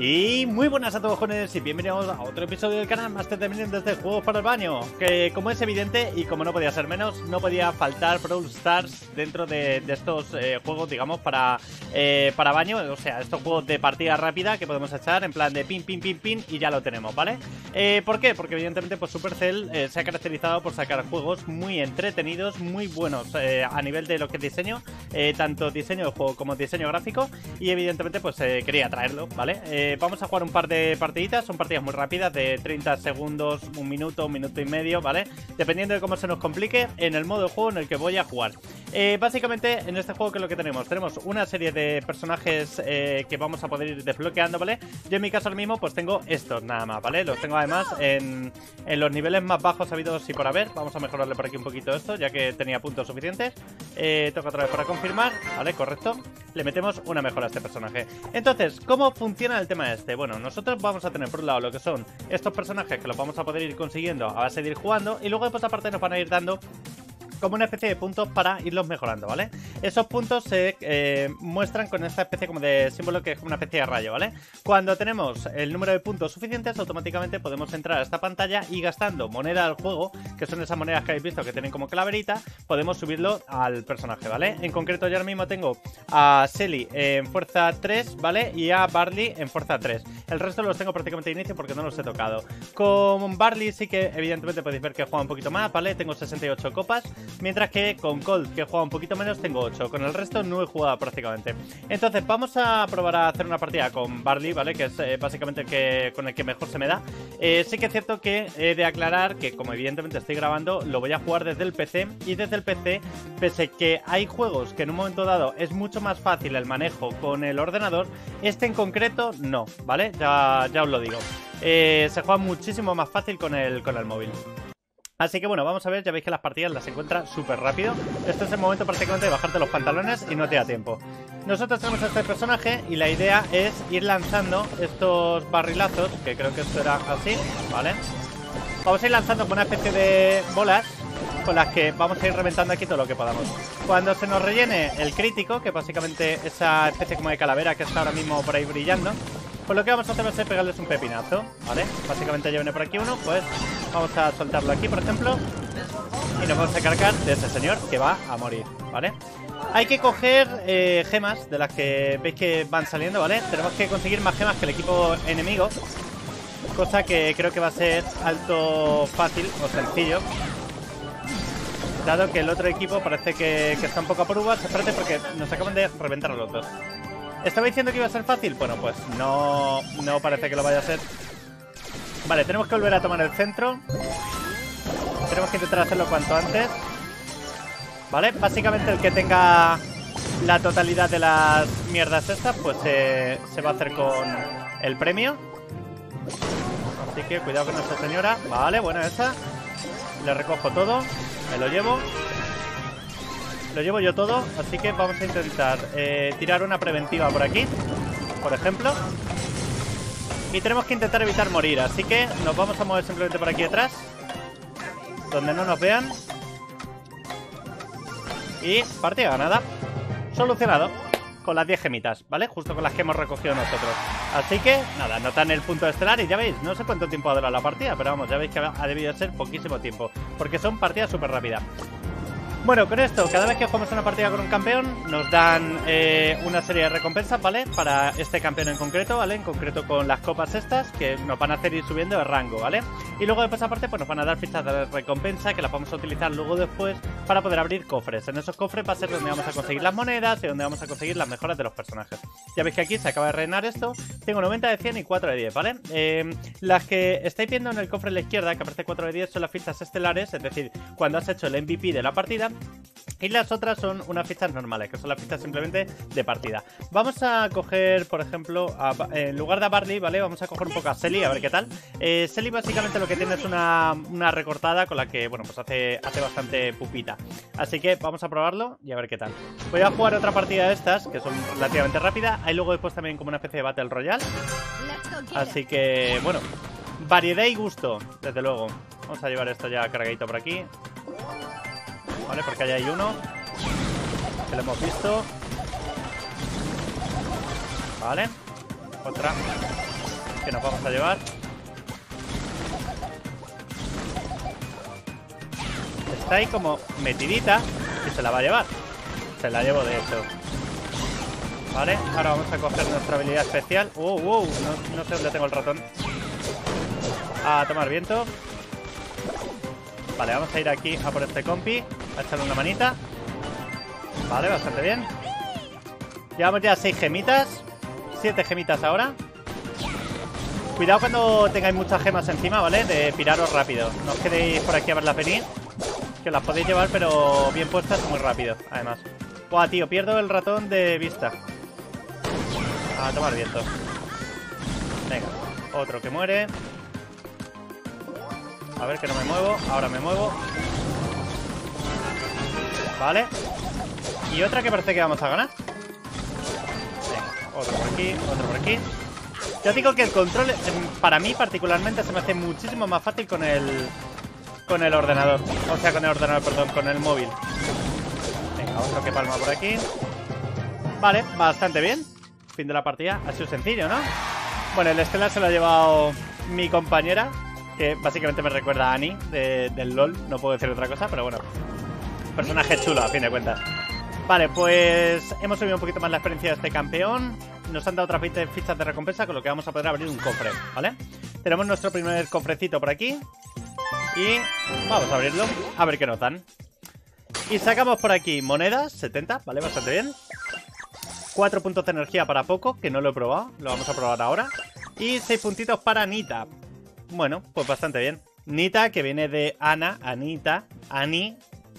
Y muy buenas a todos, jóvenes, y bienvenidos a otro episodio del canal Máster de desde Juegos para el Baño. Que como es evidente, y como no podía ser menos, no podía faltar Brawl Stars dentro de estos juegos, digamos, para baño. O sea, estos juegos de partida rápida que podemos echar en plan de pin, pin, pin, pin, y ya lo tenemos, ¿vale? ¿Por qué? Porque evidentemente pues Supercell se ha caracterizado por sacar juegos muy entretenidos, muy buenos a nivel de lo que es diseño, tanto diseño de juego como diseño gráfico, y evidentemente pues quería traerlo, ¿vale? Vamos a jugar un par de partiditas, son partidas muy rápidas de 30 segundos, un minuto y medio, ¿vale? Dependiendo de cómo se nos complique en el modo de juego en el que voy a jugar. Básicamente en este juego, ¿qué es lo que tenemos? Tenemos una serie de personajes que vamos a poder ir desbloqueando, ¿vale? Yo en mi caso ahora mismo pues tengo estos nada más, ¿vale? Los tengo además en los niveles más bajos habidos y por haber. Vamos a mejorarle por aquí un poquito esto, ya que tenía puntos suficientes. Toca otra vez para confirmar, ¿vale? Correcto. Le metemos una mejora a este personaje. Entonces, ¿cómo funciona el tema este? Bueno, nosotros vamos a tener por un lado lo que son estos personajes que los vamos a poder ir consiguiendo a base de ir jugando, y luego después aparte nos van a ir dando como una especie de puntos para irlos mejorando, ¿vale? Esos puntos se muestran con esta especie como de símbolo que es como una especie de rayo, ¿vale? Cuando tenemos el número de puntos suficientes, automáticamente podemos entrar a esta pantalla y gastando moneda del juego, que son esas monedas que habéis visto que tienen como calaverita, podemos subirlo al personaje, ¿vale? En concreto yo ahora mismo tengo a Shelly en fuerza 3, ¿vale? Y a Barley en fuerza 3. El resto los tengo prácticamente de inicio porque no los he tocado. Con Barley sí que evidentemente podéis ver que juega un poquito más, ¿vale? Tengo 68 copas. Mientras que con Colt, que he jugado un poquito menos, tengo 8. Con el resto no he jugado prácticamente. Entonces vamos a probar a hacer una partida con Barley, ¿vale? Que es básicamente con el que mejor se me da. Sí que es cierto que he de aclarar que, como evidentemente estoy grabando, lo voy a jugar desde el PC. Y desde el PC, pese que hay juegos que en un momento dado es mucho más fácil el manejo con el ordenador, este en concreto no, ¿vale? Ya os lo digo. Se juega muchísimo más fácil con el móvil. Así que bueno, vamos a ver, ya veis que las partidas las encuentra súper rápido. Este es el momento prácticamente de bajarte los pantalones y no te da tiempo. Nosotros tenemos a este personaje y la idea es ir lanzando estos barrilazos, que creo que esto era así, ¿vale? Vamos a ir lanzando como una especie de bolas con las que vamos a ir reventando aquí todo lo que podamos. Cuando se nos rellene el crítico, que básicamente esa especie como de calavera que está ahora mismo por ahí brillando, pues lo que vamos a hacer va a ser pegarles un pepinazo, ¿vale? Básicamente ya viene por aquí uno, pues vamos a soltarlo aquí, por ejemplo, y nos vamos a cargar de ese señor que va a morir, ¿vale? Hay que coger gemas de las que veis que van saliendo, ¿vale? Tenemos que conseguir más gemas que el equipo enemigo, cosa que creo que va a ser alto fácil o sencillo, dado que el otro equipo parece que está un poco a por uvas. Espérate, porque nos acaban de reventar a los dos. ¿Estaba diciendo que iba a ser fácil? Bueno, pues no parece que lo vaya a ser. Vale, tenemos que volver a tomar el centro. Tenemos que intentar hacerlo cuanto antes. Vale, básicamente el que tenga la totalidad de las mierdas estas, pues se va a hacer con el premio. Así que cuidado con esta señora. Vale, buena esa. Le recojo todo, me lo llevo. Lo llevo yo todo, así que vamos a intentar tirar una preventiva por aquí, por ejemplo. Y tenemos que intentar evitar morir, así que nos vamos a mover simplemente por aquí detrás, donde no nos vean. Y partida ganada. Solucionado. Con las 10 gemitas, ¿vale? Justo con las que hemos recogido nosotros. Así que, nada, notan el punto estelar y ya veis, no sé cuánto tiempo ha durado la partida, pero vamos, ya veis que ha debido ser poquísimo tiempo, porque son partidas súper rápidas. Bueno, con esto, cada vez que jugamos una partida con un campeón, nos dan una serie de recompensas, ¿vale? Para este campeón en concreto, ¿vale? En concreto con las copas estas, que nos van a hacer ir subiendo de rango, ¿vale? Y luego después aparte, pues nos van a dar fichas de recompensa, que las vamos a utilizar luego después para poder abrir cofres. En esos cofres va a ser donde vamos a conseguir las monedas y donde vamos a conseguir las mejoras de los personajes. Ya veis que aquí se acaba de rellenar esto. Tengo 90 de 100 y 4 de 10, ¿vale? Las que estáis viendo en el cofre a la izquierda, que aparece 4 de 10, son las fichas estelares, es decir, cuando has hecho el MVP de la partida. Y las otras son unas fichas normales, que son las fichas simplemente de partida. Vamos a coger, por ejemplo, en lugar de a Barley, ¿vale? Vamos a coger un poco a Shelly, a ver qué tal. Shelly básicamente lo que tiene es una recortada con la que, bueno, pues hace bastante pupita. Así que vamos a probarlo y a ver qué tal. Voy a jugar otra partida de estas, que son relativamente rápidas. Hay luego después también como una especie de Battle Royale. Así que, bueno, variedad y gusto, desde luego. Vamos a llevar esto ya cargadito por aquí. Vale, porque allá hay uno que lo hemos visto. Vale. Otra. que nos vamos a llevar. Está ahí como metidita y se la va a llevar. Se la llevo de hecho. Vale, ahora vamos a coger nuestra habilidad especial. No sé dónde tengo el ratón. A tomar viento. Vale, vamos a ir aquí a por este compi, a echarle una manita. Vale, bastante bien. Llevamos ya 6 gemitas. 7 gemitas ahora. Cuidado cuando tengáis muchas gemas encima, ¿vale? De piraros rápido. No os quedéis por aquí a verlas venir, que las podéis llevar, pero bien puestas muy rápido, además. Buah, tío, pierdo el ratón de vista. A tomar viento. Venga, otro que muere. A ver que no me muevo. Ahora me muevo. Vale. Y otra que parece que vamos a ganar. Venga, otro por aquí, otro por aquí. Ya digo que el control, para mí particularmente, se me hace muchísimo más fácil con el ordenador. O sea, con el ordenador, perdón, con el móvil. Venga, otro que palma por aquí. Vale, bastante bien. Fin de la partida. Ha sido sencillo, ¿no? Bueno, el Stellar se lo ha llevado mi compañera, que básicamente me recuerda a Annie del LOL. No puedo decir otra cosa, pero bueno. Personaje chulo, a fin de cuentas. Vale, pues hemos subido un poquito más la experiencia de este campeón. Nos han dado otras 20 fichas de recompensa, con lo que vamos a poder abrir un cofre, ¿vale? Tenemos nuestro primer cofrecito por aquí. Y vamos a abrirlo, a ver qué nos dan. Y sacamos por aquí monedas, 70, ¿vale? Bastante bien. 4 puntos de energía para Poco, que no lo he probado, lo vamos a probar ahora. Y 6 puntitos para Nita. Bueno, pues bastante bien. Nita, que viene de Ana, Anita, Ani.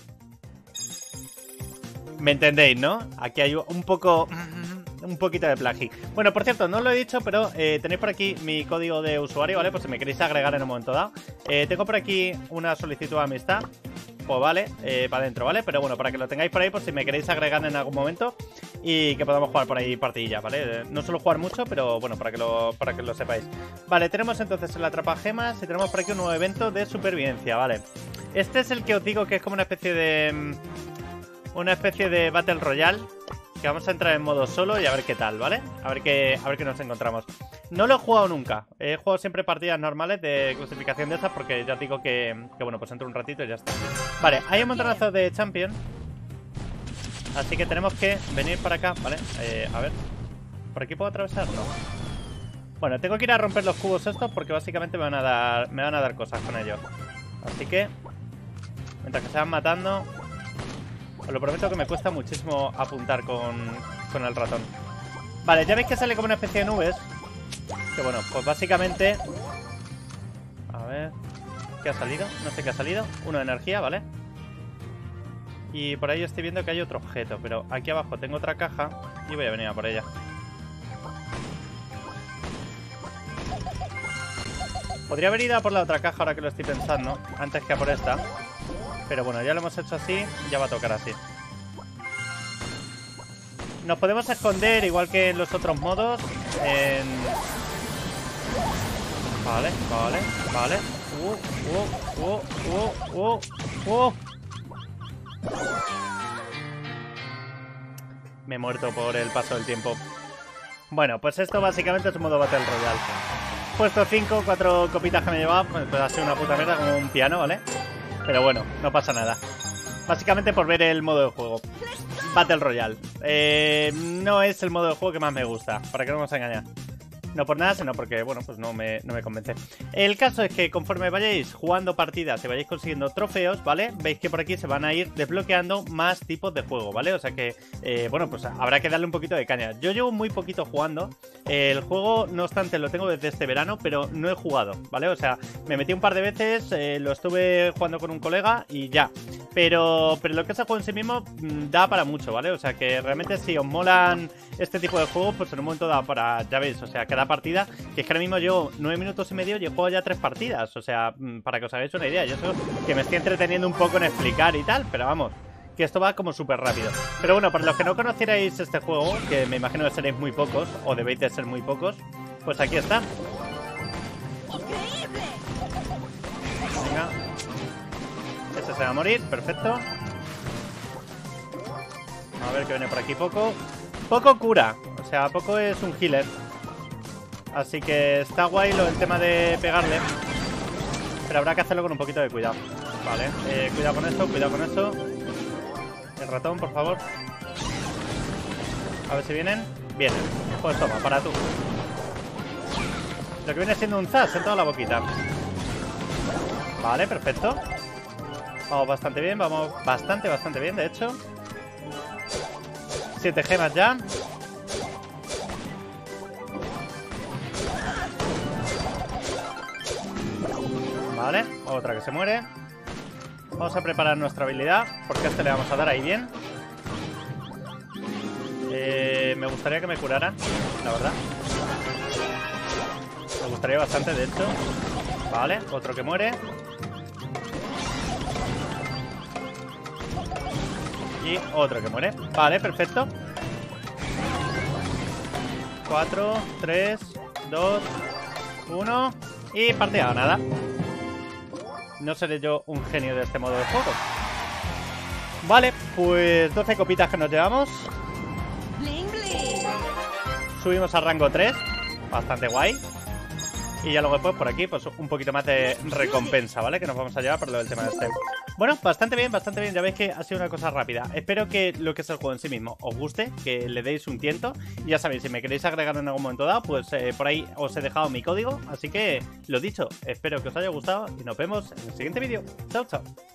¿Me entendéis, no? Aquí hay un poquito de plagio. Bueno, por cierto, no os lo he dicho, pero tenéis por aquí mi código de usuario, ¿vale? Pues si me queréis agregar en un momento dado. Tengo por aquí una solicitud de amistad. Pues vale, para adentro, ¿vale? Pero bueno, para que lo tengáis por ahí, por si me queréis agregar en algún momento y que podamos jugar por ahí partidilla, ¿vale? No suelo jugar mucho, pero bueno, para que lo sepáis. Vale, tenemos entonces el atrapagemas y tenemos por aquí un nuevo evento de supervivencia, ¿vale? Este es el que os digo que es como una especie de Battle Royale, que vamos a entrar en modo solo y a ver qué tal, ¿vale? A ver qué nos encontramos. No lo he jugado nunca. He jugado siempre partidas normales de clasificación de esas, porque ya os digo que bueno, pues entro un ratito y ya está. Vale, hay un montonazo de champion, así que tenemos que venir para acá, ¿vale? A ver, ¿por aquí puedo atravesar? No. Bueno, tengo que ir a romper los cubos estos, porque básicamente me van a dar cosas con ellos. Así que mientras que se van matando, os lo prometo que me cuesta muchísimo apuntar con el ratón. Vale, ya veis que sale como una especie de nubes. Que bueno, pues básicamente... A ver... ¿Qué ha salido? No sé qué ha salido. Uno de energía, ¿vale? Y por ahí estoy viendo que hay otro objeto. Pero aquí abajo tengo otra caja y voy a venir a por ella. Podría haber ido a por la otra caja ahora que lo estoy pensando, antes que a por esta. Pero bueno, ya lo hemos hecho así, ya va a tocar así. Nos podemos esconder, igual que en los otros modos, Vale, vale, vale. Me he muerto por el paso del tiempo. Bueno, pues esto básicamente es un modo Battle Royale. Puesto 5, 4 copitas que me he llevado. Pues ha sido una puta mierda, como un piano, ¿vale? Pero bueno, no pasa nada. Básicamente por ver el modo de juego. Battle Royale. No es el modo de juego que más me gusta, para que no nos engañar. No por nada, sino porque, bueno, pues no me convence. El caso es que conforme vayáis jugando partidas y vayáis consiguiendo trofeos, ¿vale? Veis que por aquí se van a ir desbloqueando más tipos de juego, ¿vale? O sea que, bueno, pues habrá que darle un poquito de caña. Yo llevo muy poquito jugando. El juego, no obstante, lo tengo desde este verano, pero no he jugado, ¿vale? O sea, me metí un par de veces, lo estuve jugando con un colega y ya. Pero lo que es el juego en sí mismo da para mucho, ¿vale? O sea que realmente si os molan este tipo de juegos, pues en un momento da para, ya veis, o sea, cada partida, que es que ahora mismo llevo 9 minutos y medio y he jugado ya 3 partidas, o sea, para que os hagáis una idea. Yo sé que me estoy entreteniendo un poco en explicar y tal, pero vamos, que esto va como súper rápido. Pero bueno, para los que no conocierais este juego, que me imagino que seréis muy pocos, o debéis de ser muy pocos, pues aquí está. Venga. Este se va a morir, perfecto. A ver que viene por aquí Poco. Poco cura, o sea, Poco es un healer. Así que está guay el tema de pegarle. Pero habrá que hacerlo con un poquito de cuidado. Vale, cuidado con esto, cuidado con esto. El ratón, por favor. A ver si vienen. Vienen. Pues toma, para tú. Lo que viene siendo un zas en toda la boquita. Vale, perfecto. Vamos bastante bien, vamos bastante bien, de hecho. 7 gemas ya. Vale, otra que se muere. Vamos a preparar nuestra habilidad, porque a este le vamos a dar ahí bien. Me gustaría que me curaran, la verdad. Me gustaría bastante, de hecho. Vale, otro que muere. Y otro que muere. Vale, perfecto. 4, 3, 2, 1. Y partida ganada. No seré yo un genio de este modo de juego. Vale, pues 12 copitas que nos llevamos. Subimos a rango 3. Bastante guay. Y ya luego después por aquí, pues un poquito más de recompensa, ¿vale? Que nos vamos a llevar por lo del tema de este. Bueno, bastante bien, bastante bien. Ya veis que ha sido una cosa rápida. Espero que lo que es el juego en sí mismo os guste, que le deis un tiento. Y ya sabéis, si me queréis agregar en algún momento dado, pues por ahí os he dejado mi código. Así que, lo dicho, espero que os haya gustado y nos vemos en el siguiente vídeo. Chao, chao.